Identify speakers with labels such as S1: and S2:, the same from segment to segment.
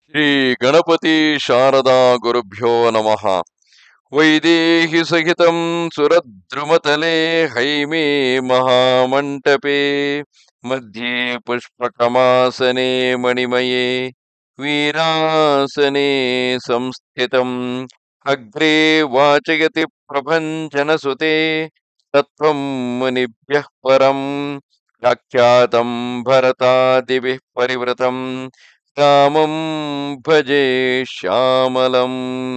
S1: ಶ್ರೀ ಗಣಪತಿ ಶಾರದಾ ಗುರುಭ್ಯೋ ನಮಃ. ವೈದೇಹಿ ಸಹಿತಂ ಸುರದ್ರುಮತಲೆ ಹೈಮೇ ಮಹಾಮಂಟಪೆ ಮಧ್ಯೆ ಪುಷ್ಪಕಮಾಸನೆ ಮಣಿಮಯೇ ವೀರಾಸನೆ ಸಂಸ್ಥಿತಂ ಅಗ್ರೆ ವಾಚಯತಿ ಪ್ರಭಂಜನಸುತೆ ತತ್ವಂ ಮುನಿಭ್ಯಃ ಪರಂ ವ್ಯಾಖ್ಯಾತಂ ಭರತಾದಿಭಿಃ ಪರಿವೃತಂ ರಾಮಂ ಭಜೆ ಶ್ಯಾಮಲಂ.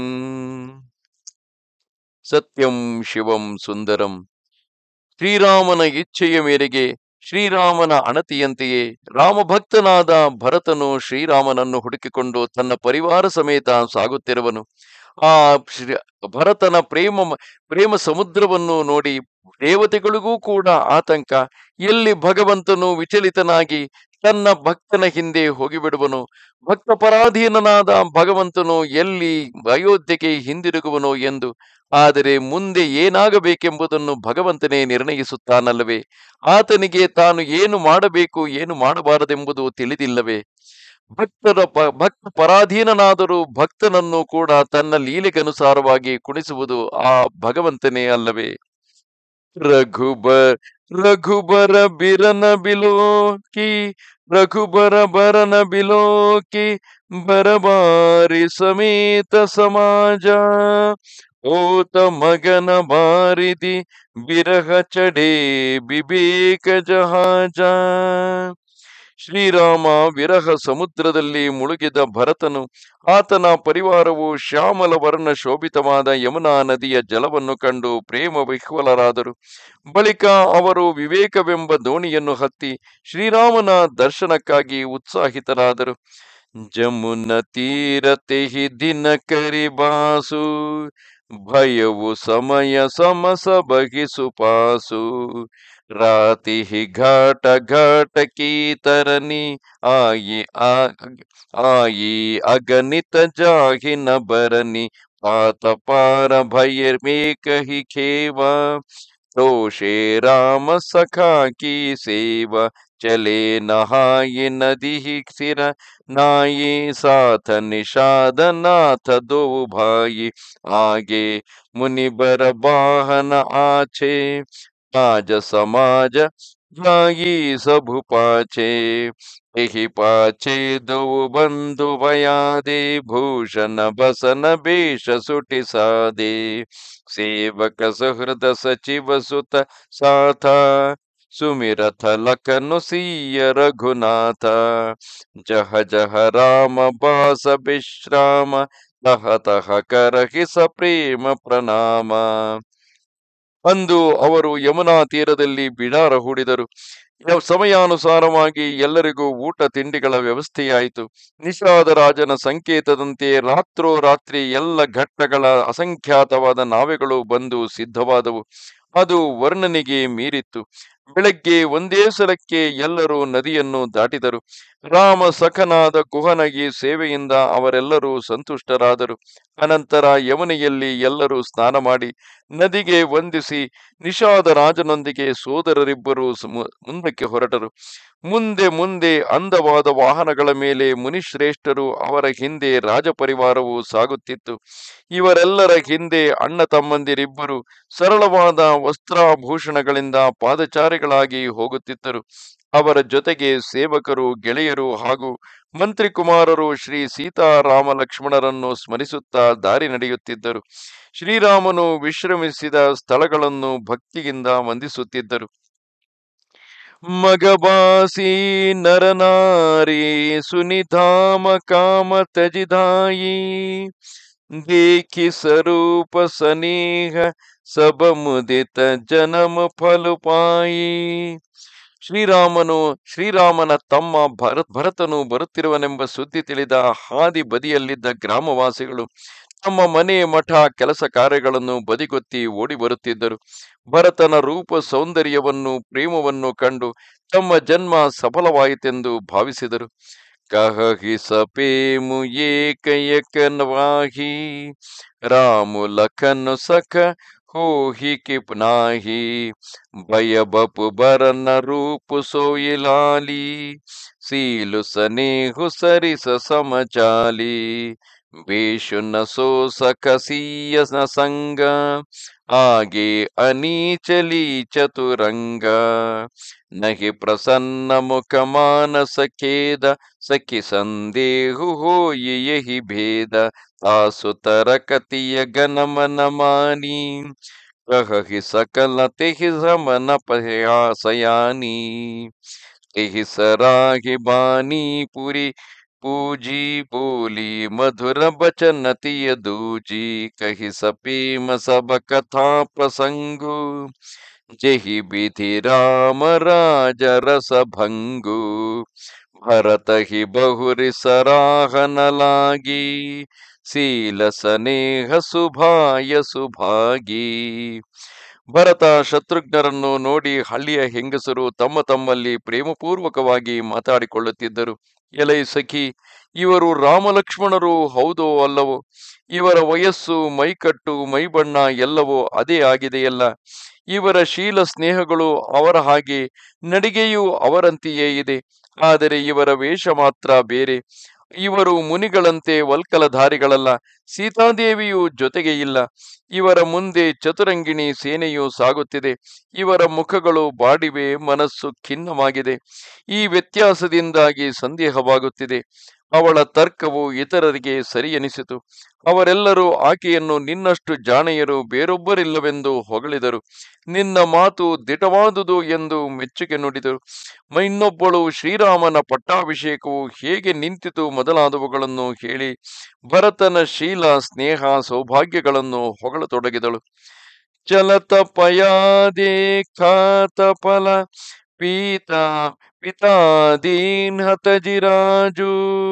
S1: ಸತ್ಯಂ ಶಿವಂ ಸುಂದರಂ. ಶ್ರೀರಾಮನ ಇಚ್ಛೆಯ ಮೇರೆಗೆ, ಶ್ರೀರಾಮನ ಅಣತಿಯಂತೆಯೇ ರಾಮಭಕ್ತನಾದ ಭರತನು ಶ್ರೀರಾಮನನ್ನು ಹುಡುಕಿಕೊಂಡು ತನ್ನ ಪರಿವಾರ ಸಮೇತ ಸಾಗುತ್ತಿರುವನು. ಆ ಭರತನ ಪ್ರೇಮ ಸಮುದ್ರವನ್ನು ನೋಡಿ ದೇವತೆಗಳಿಗೂ ಕೂಡ ಆತಂಕ. ಎಲ್ಲಿ ಭಗವಂತನು ವಿಚಲಿತನಾಗಿ ತನ್ನ ಭಕ್ತನ ಹಿಂದೆ ಹೋಗಿಬಿಡುವನು, ಭಕ್ತ ಪರಾಧೀನನಾದ ಭಗವಂತನು ಎಲ್ಲಿ ಅಯೋಧ್ಯೆಗೆ ಹಿಂದಿರುಗುವನು ಎಂದು. ಆದರೆ ಮುಂದೆ ಏನಾಗಬೇಕೆಂಬುದನ್ನು ಭಗವಂತನೇ ನಿರ್ಣಯಿಸುತ್ತಾನಲ್ಲವೇ? ಆತನಿಗೆ ತಾನು ಏನು ಮಾಡಬೇಕು ಏನು ಮಾಡಬಾರದೆಂಬುದು ತಿಳಿದಿಲ್ಲವೇ? ಭಕ್ತ ಪರಾಧೀನನಾದರೂ ಭಕ್ತನನ್ನು ಕೂಡ ತನ್ನ ಲೀಲೆಗನುಸಾರವಾಗಿ ಕುಣಿಸುವುದು ಆ ಭಗವಂತನೇ ಅಲ್ಲವೇ? ರಘುಬರ ಬಿರನ ಬಿಲೋಕಿ ರಘುಬರ ಬರನ ಬಿಲೋಕಿ ಬರಬಾರಿ ಸಮೇತ ಸಮಾಜ ಓತ ಮಗನ ಬಾರಿದಿ ಬಿರಹ ಚಡೆ ಬಿಬೇಕ ಜಹಾಜ. ಶ್ರೀರಾಮ ವಿರಹ ಸಮುದ್ರದಲ್ಲಿ ಮುಳುಗಿದ ಭರತನು, ಆತನ ಪರಿವಾರವು ಶ್ಯಾಮಲ ವರ್ಣ ಶೋಭಿತವಾದ ಯಮುನಾ ನದಿಯ ಜಲವನ್ನು ಕಂಡು ಪ್ರೇಮ ವಿಹ್ವಲರಾದರು. ಬಳಿಕ ಅವರು ವಿವೇಕವೆಂಬ ದೋಣಿಯನ್ನು ಹತ್ತಿ ಶ್ರೀರಾಮನ ದರ್ಶನಕ್ಕಾಗಿ ಉತ್ಸಾಹಿತರಾದರು. ಜಮುನ ತೀರತೆ ದಿನ ಕರಿಬಾಸು ಭಯವು ಸಮಯ ಸಮಸ ಬಗಿಸು ಪಾಸು ರಾತಿ ಘಾಟ ಘಾಟ ಕೀ ತರನಿ ಆಯಿ ಅಗಣಿತ ಜಾಹಿನ ಬರನಿ ಪಾತ ಪಾರ ಭಯ ಮೇಕಹಿ ಖೇವ ತೋಷೆ ರಾಮ ಸಖಾ ಕಿ ಸೇವ ಚಲೆ ನಹಾಯಿ ನದಿ ಸಿರ ನಾಯಿ ಸಾಥ ನಿಷಾದ ನಾಥ ದೋ ಭಾಯಿ ಆಗೆ ಮುನಿಬರ ವಾಹನ ಆಛೆ आज समाज भाई सबु पाछे एहि पाछे दो बंधु भयादे भूषण बसन बेश सुटि सादे सेवक सुहृद सचिव सुत साथा सुमिरथ लखनु सीय रघुनाथ जह जह राम बास विश्राम तह तह करहि ಸ ಪ್ರೇಮ ಪ್ರಣಾಮ. ಅಂದು ಅವರು ಯಮುನಾ ತೀರದಲ್ಲಿ ಬಿಡಾರ ಹೂಡಿದರು. ಸಮಯಾನುಸಾರವಾಗಿ ಎಲ್ಲರಿಗೂ ಊಟ ತಿಂಡಿಗಳ ವ್ಯವಸ್ಥೆಯಾಯಿತು. ನಿಷಾದ ರಾಜನ ಸಂಕೇತದಂತೆ ರಾತ್ರೋರಾತ್ರಿ ಎಲ್ಲ ಘಟ್ಟಗಳ ಅಸಂಖ್ಯಾತವಾದ ನಾವೆಗಳು ಬಂದು ಸಿದ್ಧವಾದವು. ಅದು ವರ್ಣನಿಗೆ ಮೀರಿತ್ತು. ಬೆಳಗ್ಗೆ ಒಂದೇ ಸಲಕ್ಕೆ ಎಲ್ಲರೂ ನದಿಯನ್ನು ದಾಟಿದರು. ರಾಮ ಸಖನಾದ ಕುಹನಗಿ ಸೇವೆಯಿಂದ ಅವರೆಲ್ಲರೂ ಸಂತುಷ್ಟರಾದರು. ಅನಂತರ ಯಮುನೆಯಲ್ಲಿ ಎಲ್ಲರೂ ಸ್ನಾನ ಮಾಡಿ ನದಿಗೆ ವಂದಿಸಿ ನಿಷಾದ ರಾಜನೊಂದಿಗೆ ಸೋದರರಿಬ್ಬರು ಮುಂದಕ್ಕೆ ಹೊರಟರು. ಮುಂದೆ ಮುಂದೆ ಅಂದವಾದ ವಾಹನಗಳ ಮೇಲೆ ಮುನಿಶ್ರೇಷ್ಠರು, ಅವರ ಹಿಂದೆ ರಾಜಪರಿವಾರವು ಸಾಗುತ್ತಿತ್ತು. ಇವರೆಲ್ಲರ ಹಿಂದೆ ಅಣ್ಣ ತಮ್ಮಂದಿರಿಬ್ಬರು ಸರಳವಾದ ವಸ್ತ್ರಾಭೂಷಣಗಳಿಂದ ಪಾದಚಾರಿಗಳಾಗಿ ಹೋಗುತ್ತಿದ್ದರು. ಅವರ ಜೊತೆಗೆ ಸೇವಕರು, ಗೆಳೆಯರು ಹಾಗೂ ಮಂತ್ರಿಕುಮಾರರು ಶ್ರೀ ಸೀತಾರಾಮ ಲಕ್ಷ್ಮಣರನ್ನು ಸ್ಮರಿಸುತ್ತಾ ದಾರಿ ನಡೆಯುತ್ತಿದ್ದರು. ಶ್ರೀರಾಮನು ವಿಶ್ರಮಿಸಿದ ಸ್ಥಳಗಳನ್ನು ಭಕ್ತಿಯಿಂದ ವಂದಿಸುತ್ತಿದ್ದರು. ಮಗಬಾಸಿ ನರನಾರಿ ಸುನಿಧಾಮ ಕಾಮ ತಜಿದಾಯಿ ದೇಖಿ ಸ್ವರೂಪ ಸನೇಹ ಸಬ ಮುದಿತ ಜನಮ ಫಲುಪಾಯಿ. ಶ್ರೀರಾಮನ ತಮ್ಮ ಭರತನು ಬರುತ್ತಿರುವನೆಂಬ ಸುದ್ದಿ ತಿಳಿದ ಹಾದಿ ಬದಿಯಲ್ಲಿದ್ದ ಗ್ರಾಮವಾಸಿಗಳು ತಮ್ಮ ಮನೆ ಮಠ ಕೆಲಸ ಕಾರ್ಯಗಳನ್ನು ಬದಿಗೊತ್ತಿ ಓಡಿ ಬರುತ್ತಿದ್ದರು. ಭರತನ ರೂಪ ಸೌಂದರ್ಯವನ್ನು ಪ್ರೇಮವನ್ನು ಕಂಡು ತಮ್ಮ ಜನ್ಮ ಸಫಲವಾಯಿತೆಂದು ಭಾವಿಸಿದರು. ಕಹಿ ಸಪೇಮು ಏಕಯಕನ್ವಾಹಿ ರಾಮು ಲಖನ್ ಸಖ हो ही किप नाही भय बपु बरन रूप सोई लाली सीलु सनेहु सरिस समचाली बेशु न सो सकसीय न संग आगे अनीचली चतुरंग नहि प्रसन्न मुख मानस खेद सखी संदेहु हो यही भेद तासु तरकतिय गनमन मानी कहहि सकल तेहि समन सयानी तेहि सराहि बानी पुरी पूजी बोली मधुर बचन तिय दूजी कहि सपीम सब कथा प्रसंगु जेहि विधि राम राज रस भंगु भरत ही बहुरि सराहन लागी शील सनेह ಸುಭಾಯ ಸುಭಾಗಿ ಭರತ ಶತ್ರುಘ್ನರನ್ನು ನೋಡಿ ಹಳ್ಳಿಯ ಹೆಂಗಸರು ತಮ್ಮ ತಮ್ಮಲ್ಲಿ ಪ್ರೇಮಪೂರ್ವಕವಾಗಿ ಮಾತಾಡಿಕೊಳ್ಳುತ್ತಿದ್ದರು. ಎಲೈ ಸಖಿ, ಇವರು ರಾಮಲಕ್ಷ್ಮಣರು ಹೌದೋ ಅಲ್ಲವೋ? ಇವರ ವಯಸ್ಸು, ಮೈಕಟ್ಟು, ಮೈಬಣ್ಣ ಎಲ್ಲವೋ ಅದೇ ಆಗಿದೆಯಲ್ಲ. ಇವರ ಶೀಲ ಸ್ನೇಹಗಳು ಅವರ ಹಾಗೆ, ನಡಿಗೆಯೂ ಅವರಂತೆಯೇ ಇದೆ. ಆದರೆ ಇವರ ವೇಷ ಮಾತ್ರ ಬೇರೆ. ಇವರು ಮುನಿಗಳಂತೆ ವಲ್ಕಲಧಾರಿಗಳಲ್ಲ. ಸೀತಾದೇವಿಯು ಜೊತೆಗೆ ಇಲ್ಲ. ಇವರ ಮುಂದೆ ಚತುರಂಗಿಣಿ ಸೇನೆಯು ಸಾಗುತ್ತಿದೆ. ಇವರ ಮುಖಗಳು ಬಾಡಿವೆ, ಮನಸ್ಸು ಖಿನ್ನವಾಗಿದೆ. ಈ ವ್ಯತ್ಯಾಸದಿಂದಾಗಿ ಸಂದೇಹವಾಗುತ್ತಿದೆ. ಅವಳ ತರ್ಕವು ಇತರರಿಗೆ ಸರಿ ಎನಿಸಿತು. ಅವರೆಲ್ಲರೂ ಆಕೆಯನ್ನು ನಿನ್ನಷ್ಟು ಜಾಣೆಯರು ಬೇರೊಬ್ಬರಿಲ್ಲವೆಂದು ಹೊಗಳಿದರು. ನಿನ್ನ ಮಾತು ದಿಟವಾದುದು ಎಂದು ಮೆಚ್ಚುಗೆ ನುಡಿದರು. ಇನ್ನೊಬ್ಬಳು ಶ್ರೀರಾಮನ ಪಟ್ಟಾಭಿಷೇಕವು ಹೇಗೆ ನಿಂತಿತು ಮೊದಲಾದವುಗಳನ್ನು ಹೇಳಿ ಭರತನ ಶೀಲ, ಸ್ನೇಹ, ಸೌಭಾಗ್ಯಗಳನ್ನು ಹೊಗಳತೊಡಗಿದಳು. ಚಲತ ಪಯಾದೇ ಖಾತ ಫಲ ಪೀತಾ ಪಿತಾದೀನ್ ಹತಜಿರಾಜು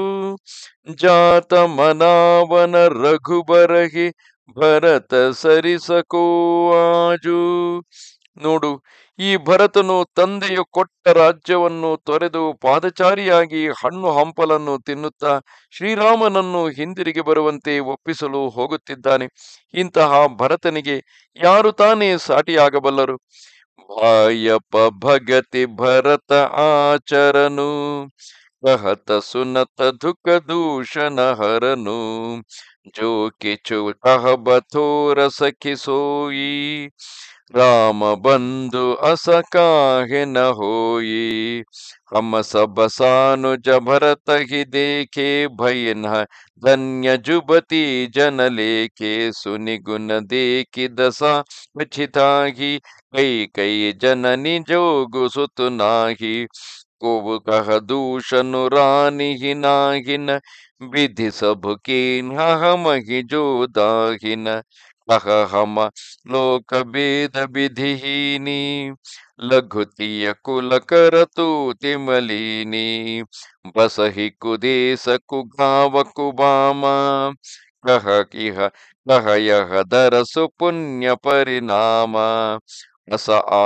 S1: ಜಾತ ಮನಾವನ ರಘುಬರಹಿ ಭರತ ಸರಿಸಕೋ ಆಜು. ನೋಡು, ಈ ಭರತನು ತಂದೆಯು ಕೊಟ್ಟ ರಾಜ್ಯವನ್ನು ತೊರೆದು ಪಾದಚಾರಿಯಾಗಿ ಹಣ್ಣು ಹಂಪಲನ್ನು ತಿನ್ನುತ್ತಾ ಶ್ರೀರಾಮನನ್ನು ಹಿಂದಿರುಗಿ ಬರುವಂತೆ ಒಪ್ಪಿಸಲು ಹೋಗುತ್ತಿದ್ದಾನೆ. ಇಂತಹ ಭರತನಿಗೆ ಯಾರು ತಾನೇ ಸಾಟಿಯಾಗಬಲ್ಲರು? ಭಾಯಪ ಭಗತಿ ಭರತ ಆಚರನು कहत सुनत दुख दूषण हरनु जो किछु कह बथोर सखी सोई राम बंधु अस काहे न होई हम सब सानुज भरत ही देखे भय न धन्य जुबती जन लेके सुनि गुण देखि दशा पछिताही कई कई जननी जोगु सुत नाही को कह दूषनु रानी ही नाहिन विधि सब कीन हम ही जो दाहिन कह हम लोक भेद विधिहीनी लघुतिय कुल कर तू तिमलिनी बस ही कुदेश कुगाव कुबामा कह किह कह यह दर सुपुण्य परिणाम अस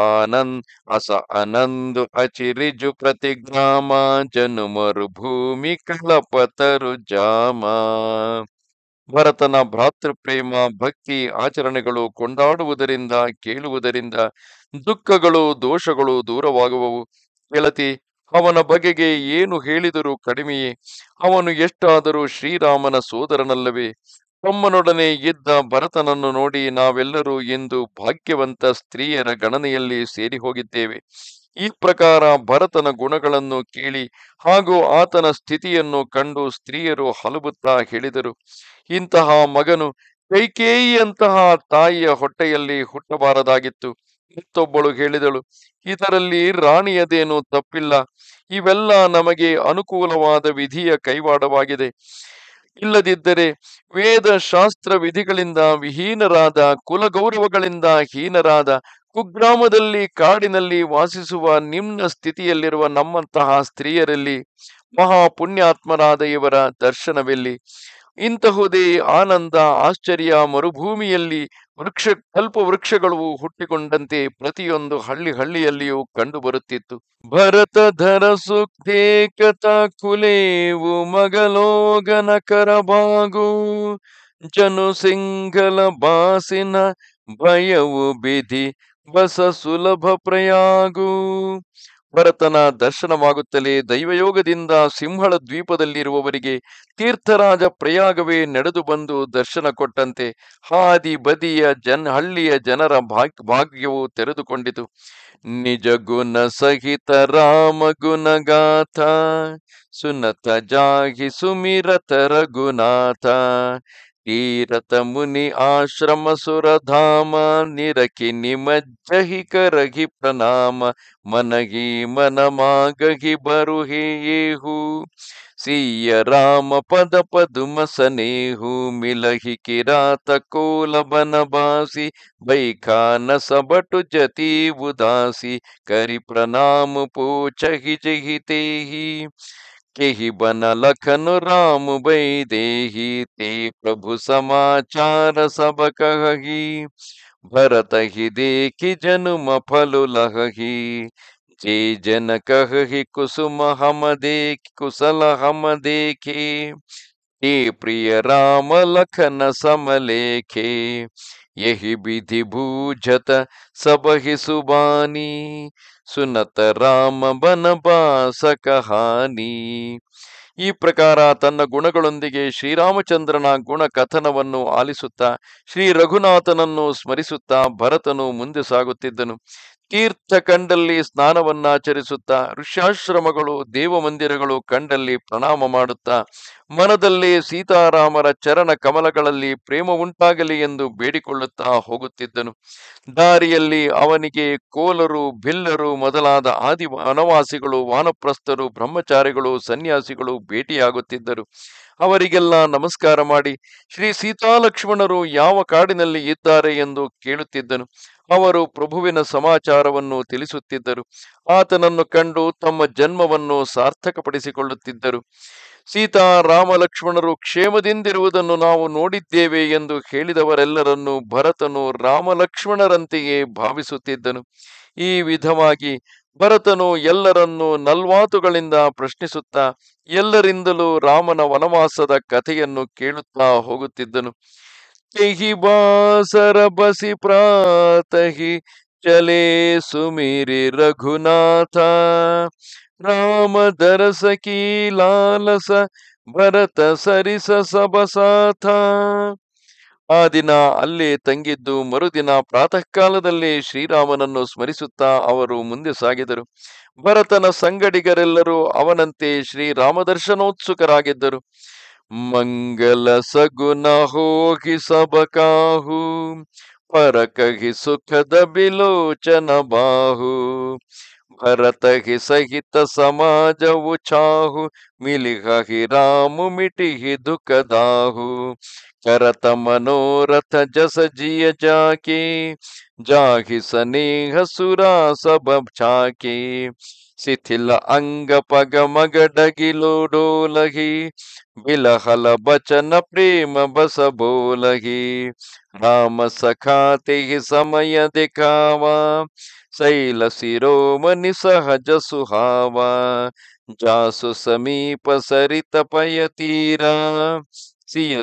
S1: अनंद अचिरिजु प्रतिग्राಮ ಜನು ಮರುಭೂಮಿ ಕಲಪತರು ಜಾಮ. ಭರತನ ಭ್ರಾತೃಪ್ರೇಮ, ಭಕ್ತಿ, ಆಚರಣೆಗಳು ಕೊಂಡಾಡುವುದರಿಂದ, ಕೇಳುವುದರಿಂದ ದುಃಖಗಳು, ದೋಷಗಳು ದೂರವಾಗುವವು. ಗೆಳತಿ, ಅವನ ಬಗೆಗೆ ಏನು ಹೇಳಿದರೂ ಕಡಿಮೆಯೇ. ಅವನು ಎಷ್ಟಾದರೂ ಶ್ರೀರಾಮನ ಸೋದರನಲ್ಲವೇ? ತಮ್ಮನೊಡನೆ ಇದ್ದ ಭರತನನ್ನು ನೋಡಿ ನಾವೆಲ್ಲರೂ ಇಂದು ಭಾಗ್ಯವಂತ ಸ್ತ್ರೀಯರ ಗಣನೆಯಲ್ಲಿ ಸೇರಿ ಹೋಗಿದ್ದೇವೆ. ಈ ಪ್ರಕಾರ ಭರತನ ಗುಣಗಳನ್ನು ಕೇಳಿ ಹಾಗೂ ಆತನ ಸ್ಥಿತಿಯನ್ನು ಕಂಡು ಸ್ತ್ರೀಯರು ಹಲಬುತ್ತಾ ಹೇಳಿದರು, ಇಂತಹ ಮಗನು ಕೈಕೇಯಿಯಂತಹ ತಾಯಿಯ ಹೊಟ್ಟೆಯಲ್ಲಿ ಹುಟ್ಟಬಾರದಾಗಿತ್ತು. ಮತ್ತೊಬ್ಬಳು ಹೇಳಿದಳು, ಇದರಲ್ಲಿ ರಾಣಿಯದೇನು ತಪ್ಪಿಲ್ಲ. ಇವೆಲ್ಲ ನಮಗೆ ಅನುಕೂಲವಾದ ವಿಧಿಯ ಕೈವಾಡವಾಗಿದೆ. ಇಲ್ಲದಿದ್ದರೆ ವೇದ ಶಾಸ್ತ್ರ ವಿಧಿಗಳಿಂದ ವಿಹೀನರಾದ, ಕುಲಗೌರವಗಳಿಂದ ಹೀನರಾದ, ಕುಗ್ರಾಮದಲ್ಲಿ ಕಾಡಿನಲ್ಲಿ ವಾಸಿಸುವ ನಿಮ್ನ ಸ್ಥಿತಿಯಲ್ಲಿರುವ ನಮ್ಮಂತಹ ಸ್ತ್ರೀಯರಲ್ಲಿ ಮಹಾಪುಣ್ಯಾತ್ಮರಾದ ಇವರ ದರ್ಶನವೆಲ್ಲಿ? ಇಂತಹುದೇ ಆನಂದ, ಆಶ್ಚರ್ಯ ಮರುಭೂಮಿಯಲ್ಲಿ ಕಲ್ಪ ವೃಕ್ಷಗಳು ಹುಟ್ಟಿಕೊಂಡಂತೆ ಪ್ರತಿಯೊಂದು ಹಳ್ಳಿಯಲ್ಲಿಯೂ ಕಂಡು ಬರುತ್ತಿತ್ತು. ಭರತ ಧರ ಸುಖೇಕತ ಕುಲೇವು ಮಗಲೋಗನ ಕರಬಾಗು ಜನು ಸಿಂಗಲ ಬಾಸಿನ ಭಯವು ಬಿಧಿ ಬಸ ಸುಲಭ ಪ್ರಯಾಗು. ಭರತನ ದರ್ಶನವಾಗುತ್ತಲೇ ದೈವಯೋಗದಿಂದ ಸಿಂಹಳ ದ್ವೀಪದಲ್ಲಿರುವವರಿಗೆ ತೀರ್ಥರಾಜ ಪ್ರಯಾಗವೇ ನಡೆದು ಬಂದು ದರ್ಶನ ಕೊಟ್ಟಂತೆ ಹಾದಿ ಬದಿಯ ಹಳ್ಳಿಯ ಜನರ ಭಾಗ್ಯವು ತೆರೆದುಕೊಂಡಿತು. ನಿಜ ಗುಣ ಸಹಿತ ರಾಮ ಗುಣಗಾಥ ಸುನತ ಜಾಗಿ ಸುಮಿರತ ರಘುನಾಥ. ತೀರಥ ಮುನಿ ಆಶ್ರಮ ಸುರಧಾಮ ನಿರಖಿ ನಿಮಜ್ಜಹಿ ಕರಗಿ ಪ್ರಣಾಮ. ಮನಗಿ ಮನಮಾಗಹಿ ಬರುಹಿ ಏಹು ಸಿಯ ರಾಮ ಪದ ಪದುಮ ಸನೇಹು. ಮಿಲಹಿ ಕಿರಾತ ಕೋಲ ಬನಬಾಸಿ ಬೈಖಾನ ಸಬಟು ಜತಿ ಉದಾಸಿ. ಕರಿ ಪ್ರಣಾಮ ಪೂಚಹಿ ಜಹಿ ತೇಹಿ केहि बन लखन राम बैदेही. ते प्रभु समाचार सब कहही भरत ही देखि जनुम फल लहही. जे जन कहहि कुसुम हम देख कुशल हम देखे. ते प्रिय राम लखन समलेखे. यही विधि बूझत सब ही सुबानी. ಸುನತ ರಾಮ ಬನವಾಸ ಕಹಾನಿ. ಈ ಪ್ರಕಾರ ತನ್ನ ಗುಣಗಳೊಂದಿಗೆ ಶ್ರೀರಾಮಚಂದ್ರನ ಗುಣ ಕಥನವನ್ನು ಆಲಿಸುತ್ತಾ ಶ್ರೀ ರಘುನಾಥನನ್ನು ಸ್ಮರಿಸುತ್ತಾ ಭರತನು ಮುಂದೆ ಸಾಗುತ್ತಿದ್ದನು. ತೀರ್ಥ ಕಂಡಲ್ಲಿ ಸ್ನಾನವನ್ನಾಚರಿಸುತ್ತಾ ಋಷ್ಯಾಶ್ರಮಗಳು ದೇವಮಂದಿರಗಳು ಕಂಡಲ್ಲಿ ಪ್ರಣಾಮ ಮಾಡುತ್ತಾ ಮನದಲ್ಲಿ ಸೀತಾರಾಮರ ಚರಣ ಕಮಲಗಳಲ್ಲಿ ಪ್ರೇಮ ಉಂಟಾಗಲಿ ಎಂದು ಬೇಡಿಕೊಳ್ಳುತ್ತಾ ಹೋಗುತ್ತಿದ್ದನು. ದಾರಿಯಲ್ಲಿ ಅವನಿಗೆ ಕೋಲರು ಬಿಲ್ಲರು ಮೊದಲಾದ ಆದಿ ವನವಾಸಿಗಳು ವಾನಪ್ರಸ್ಥರು ಬ್ರಹ್ಮಚಾರಿಗಳು ಸನ್ಯಾಸಿಗಳು ಭೇಟಿಯಾಗುತ್ತಿದ್ದರು. ಅವರಿಗೆಲ್ಲ ನಮಸ್ಕಾರ ಮಾಡಿ ಶ್ರೀ ಸೀತಾಲಕ್ಷ್ಮಣರು ಯಾವ ಕಾಡಿನಲ್ಲಿ ಇದ್ದಾರೆ ಎಂದು ಕೇಳುತ್ತಿದ್ದನು. ಅವರು ಪ್ರಭುವಿನ ಸಮಾಚಾರವನ್ನು ತಿಳಿಸುತ್ತಿದ್ದರು. ಆತನನ್ನು ಕಂಡು ತಮ್ಮ ಜನ್ಮವನ್ನು ಸಾರ್ಥಕಪಡಿಸಿಕೊಳ್ಳುತ್ತಿದ್ದರು. ಸೀತಾ ರಾಮ ಲಕ್ಷ್ಮಣರು ಕ್ಷೇಮದಿಂದಿರುವುದನ್ನು ನಾವು ನೋಡಿದ್ದೇವೆ ಎಂದು ಹೇಳಿದವರೆಲ್ಲರನ್ನು ಭರತನು ರಾಮಲಕ್ಷ್ಮಣರಂತೆಯೇ ಭಾವಿಸುತ್ತಿದ್ದನು. ಈ ವಿಧವಾಗಿ ಭರತನು ಎಲ್ಲರನ್ನೂ ನಲ್ವಾತುಗಳಿಂದ ಪ್ರಶ್ನಿಸುತ್ತಾ ಎಲ್ಲರಿಂದಲೂ ರಾಮನ ವನವಾಸದ ಕಥೆಯನ್ನು ಕೇಳುತ್ತಾ ಹೋಗುತ್ತಿದ್ದನು. ತೆಹಿ ಬಾಸರ ಬಸಿ ಪ್ರಾತಹಿ ಚಲೇ ಸುಮಿರಿ ರಘುನಾಥ. ರಾಮ ದರಸ ಕೀ ಲಾಲಸ ಭರತ ಸರಿಸ ಸಬಸಾಥ. ಆ ದಿನ ಅಲ್ಲೇ ತಂಗಿದ್ದು ಮರುದಿನ ಪ್ರಾತಃ ಕಾಲದಲ್ಲಿ ಶ್ರೀರಾಮನನ್ನು ಸ್ಮರಿಸುತ್ತಾ ಅವರು ಮುಂದೆ ಸಾಗಿದರು. ಭರತನ ಸಂಗಡಿಗರೆಲ್ಲರೂ ಅವನಂತೆ ಶ್ರೀರಾಮ ದರ್ಶನೋತ್ಸುಕರಾಗಿದ್ದರು. ಮಂಗಲ ಸಗುನ ಹೋಗಿ ಸಬಕಾಹು ಪರಕಹಿ ಸುಖದ ಬಿಲೋಚನ ಬಾಹು. ಭರತಹಿ ಸಹಿತ ಸಮಾಜವು ಚಾಹು ಮಿಲಿಹಿ ರಾಮು ಮಿಟಿಹಿ ದುಃಖದಾಹು. करत मनोरथ जस जिय जाके जाहि स्नेह सुरा सब छाके. शिथिल अंग पग मग डगिलो डोलही बिलहल बचन प्रेम बस बोलही. राम सखाते समय दिखावा शैल शिरोमणि सहज सुहावा. जासु समीप सरित पय तीरा सिय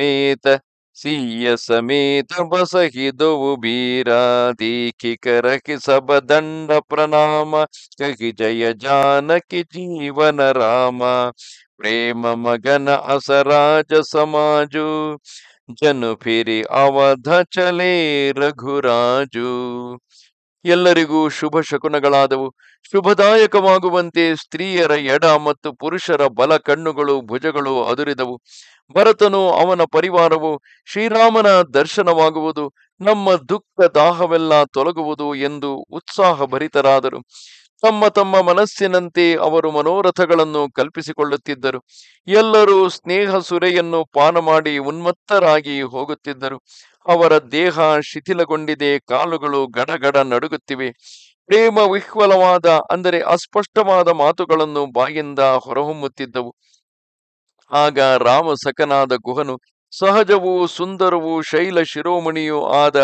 S1: समेत बसहि दोउ बीरा. देखि करहि सब दंड प्रणाम कहि जय जानकि जीवन राम. प्रेम मगन असराज समाजु जनु फिरि ಅವಧ ಚಲೇ ರಘುರಾಜು. ಎಲ್ಲರಿಗೂ ಶುಭ ಶಕುನಗಳಾದವು. ಶುಭದಾಯಕವಾಗುವಂತೆ ಸ್ತ್ರೀಯರ ಎಡ ಮತ್ತು ಪುರುಷರ ಬಲ ಕಣ್ಣುಗಳು ಭುಜಗಳು ಅದುರಿದವು. ಭರತನು ಅವನ ಪರಿವಾರವು ಶ್ರೀರಾಮನ ದರ್ಶನವಾಗುವುದು, ನಮ್ಮ ದುಃಖ ದಾಹವೆಲ್ಲ ತೊಲಗುವುದು ಎಂದು ಉತ್ಸಾಹ ಭರಿತರಾದರು. ತಮ್ಮ ತಮ್ಮ ಮನಸ್ಸಿನಂತೆ ಅವರು ಮನೋರಥಗಳನ್ನು ಕಲ್ಪಿಸಿಕೊಳ್ಳುತ್ತಿದ್ದರು. ಎಲ್ಲರೂ ಸ್ನೇಹ ಸುರೆಯನ್ನು ಪಾನ ಮಾಡಿ ಉನ್ಮತ್ತರಾಗಿ ಹೋಗುತ್ತಿದ್ದರು. ಅವರ ದೇಹ ಶಿಥಿಲಗೊಂಡಿದೆ, ಕಾಲುಗಳು ಗಡಗಡ ನಡುಗುತ್ತಿವೆ. ಪ್ರೇಮ ವಿಹ್ವಲವಾದ ಅಂದರೆ ಅಸ್ಪಷ್ಟವಾದ ಮಾತುಗಳನ್ನು ಬಾಯಿಂದ ಹೊರಹೊಮ್ಮುತ್ತಿದ್ದವು. ಆಗ ರಾಮ ಸಖನಾದ ಗುಹನು ಸಹಜವೂ ಸುಂದರವೂ ಶೈಲ ಶಿರೋಮಣಿಯೂ ಆದ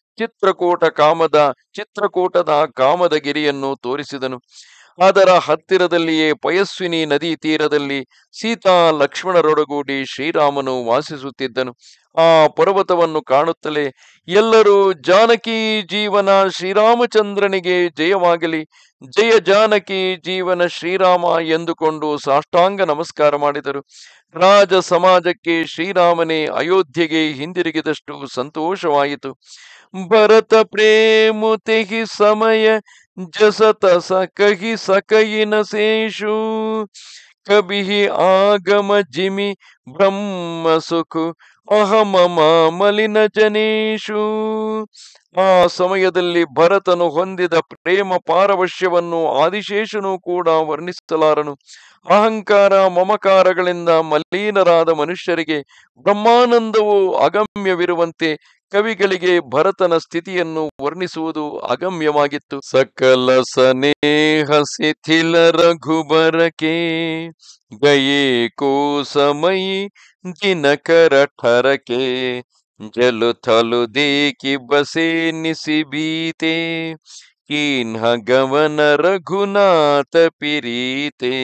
S1: ಚಿತ್ರಕೂಟದ ಕಾಮದಗಿರಿಯನ್ನು ತೋರಿಸಿದನು. ಅದರ ಹತ್ತಿರದಲ್ಲಿಯೇ ಪಯಸ್ವಿನಿ ನದಿ ತೀರದಲ್ಲಿ ಸೀತಾ ಲಕ್ಷ್ಮಣರೊಡಗೂಡಿ ಶ್ರೀರಾಮನು ವಾಸಿಸುತ್ತಿದ್ದನು. ಆ ಪರ್ವತವನ್ನು ಕಾಣುತ್ತಲೇ ಎಲ್ಲರೂ ಜಾನಕಿ ಜೀವನ ಶ್ರೀರಾಮಚಂದ್ರನಿಗೆ ಜಯವಾಗಲಿ, ಜಯ ಜಾನಕಿ ಜೀವನ ಶ್ರೀರಾಮ ಎಂದುಕೊಂಡು ಸಾಷ್ಟಾಂಗ ನಮಸ್ಕಾರ ಮಾಡಿದರು. ರಾಜ ಸಮಾಜಕ್ಕೆ ಶ್ರೀರಾಮನೇ ಅಯೋಧ್ಯೆಗೆ ಹಿಂದಿರುಗಿದಷ್ಟು ಸಂತೋಷವಾಯಿತು. ಭರತ ಪ್ರೇಮುತೆಹಿ ಸಮಯ ಜಸತ ಸಕಹಿ ಸಕಯಿನ ಶೇಷು ಕಬಿಹಿ ಆಗಮ ಜಿಮಿ ಬ್ರಹ್ಮ ಸುಖು ಅಹಮಮ ಮಲಿನ ಜನೇಶು. ಆ ಸಮಯದಲ್ಲಿ ಭರತನು ಹೊಂದಿದ ಪ್ರೇಮ ಪಾರವಶ್ಯವನ್ನು ಆದಿಶೇಷನು ಕೂಡ ವರ್ಣಿಸಲಾರನು. ಅಹಂಕಾರ ಮಮಕಾರಗಳಿಂದ ಮಲೀನರಾದ ಮನುಷ್ಯರಿಗೆ ಬ್ರಹ್ಮಾನಂದವು ಅಗಮ್ಯವಿರುವಂತೆ ಕವಿಗಳಿಗೆ ಭರತನ ಸ್ಥಿತಿಯನ್ನು ವರ್ಣಿಸುವುದು ಅಗಮ್ಯವಾಗಿತ್ತು. ಸಕಲ ಸನೇಹ ಶಿಥಿಲ ರಘುಬರಕೆ ಗಯೇ ಕೋಸಮಯಿ ದಿನಕರ ಠರಕೆ ಜಲು ಥಲು ದೇಕಿ ಬಸೆ ನಿಸಿಬೀತೆ ಕೀನ್ಹ ಗಮನ ರಘುನಾಥ ಪಿರೀತೆ.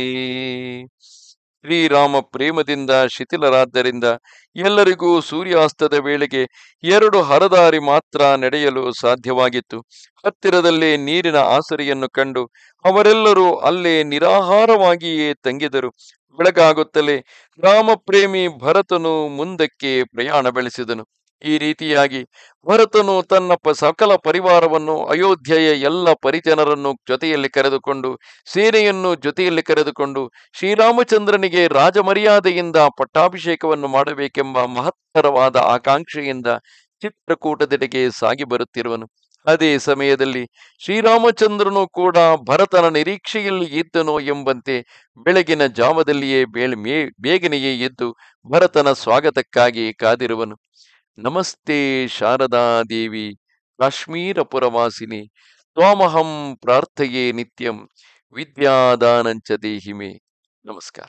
S1: ಶ್ರೀರಾಮ ಪ್ರೇಮದಿಂದ ಶಿಥಿಲರಾದ್ದರಿಂದ ಎಲ್ಲರಿಗೂ ಸೂರ್ಯಾಸ್ತದ ವೇಳೆಗೆ 2 ಹರದಾರಿ ಮಾತ್ರ ನಡೆಯಲು ಸಾಧ್ಯವಾಗಿತ್ತು. ಹತ್ತಿರದಲ್ಲೇ ನೀರಿನ ಆಸರೆಯನ್ನು ಕಂಡು ಅವರೆಲ್ಲರೂ ಅಲ್ಲೇ ನಿರಾಹಾರವಾಗಿಯೇ ತಂಗಿದರು. ಬೆಳಗಾಗುತ್ತಲೇ ರಾಮಪ್ರೇಮಿ ಭರತನು ಮುಂದಕ್ಕೆ ಪ್ರಯಾಣ ಬೆಳೆಸಿದನು. ಈ ರೀತಿಯಾಗಿ ಭರತನು ತನ್ನ ಸಕಲ ಪರಿವಾರವನ್ನು, ಅಯೋಧ್ಯೆಯ ಎಲ್ಲ ಪರಿಜನರನ್ನು ಜೊತೆಯಲ್ಲಿ ಕರೆದುಕೊಂಡು, ಸೇನೆಯನ್ನು ಜೊತೆಯಲ್ಲಿ ಕರೆದುಕೊಂಡು ಶ್ರೀರಾಮಚಂದ್ರನಿಗೆ ರಾಜಮರ್ಯಾದೆಯಿಂದ ಪಟ್ಟಾಭಿಷೇಕವನ್ನು ಮಾಡಬೇಕೆಂಬ ಮಹತ್ತರವಾದ ಆಕಾಂಕ್ಷೆಯಿಂದ ಚಿತ್ರಕೂಟದೆಡೆಗೆ ಸಾಗಿ ಬರುತ್ತಿರುವನು. ಅದೇ ಸಮಯದಲ್ಲಿ ಶ್ರೀರಾಮಚಂದ್ರನು ಕೂಡ ಭರತನ ನಿರೀಕ್ಷೆಯಲ್ಲಿ ಇದ್ದನೋ ಎಂಬಂತೆ ಬೆಳಗಿನ ಜಾವದಲ್ಲಿಯೇ ಬೇಗನೆಯೇ ಎದ್ದು ಭರತನ ಸ್ವಾಗತಕ್ಕಾಗಿ ಕಾದಿರುವನು. ನಮಸ್ತೆ ಶಾರದಾದೇವಿ ಕಾಶ್ಮೀರಪುರವಾಸಿನಿ, ತ್ವಾಮಹಂ ಪ್ರಾರ್ಥಯೇ ನಿತ್ಯಂ, ವಿದ್ಯಾದಾನಂಚ ದೇಹಿಮೆ. ನಮಸ್ಕಾರ.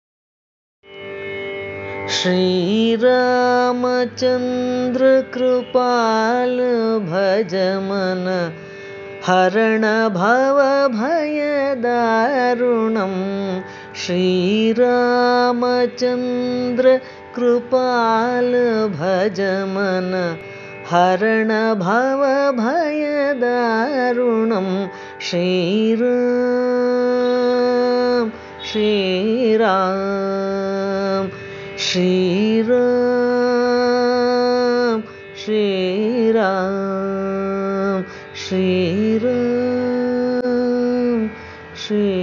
S2: ಶ್ರೀರಾಮಚಂದ್ರ ಕೃಪಾಲ ಭಜ ಮನ ಹರಣ ಭವ ಭಯ ದಾರುಣಂ. ಶ್ರೀರಾಮಚಂದ್ರ ಕೃಪಾಲ ಭಜ ಮನ ಹರಣ ಭವ ಭಯ ದಾರುಣಂ. ಶ್ರೀರಾಮ್ ಶ್ರೀರಾಮ್ ಶ್ರೀರಾಮ್ ಶ್ರೀರಾಮ್ ಶ್ರೀರಾಮ್ ಶ್ರೀ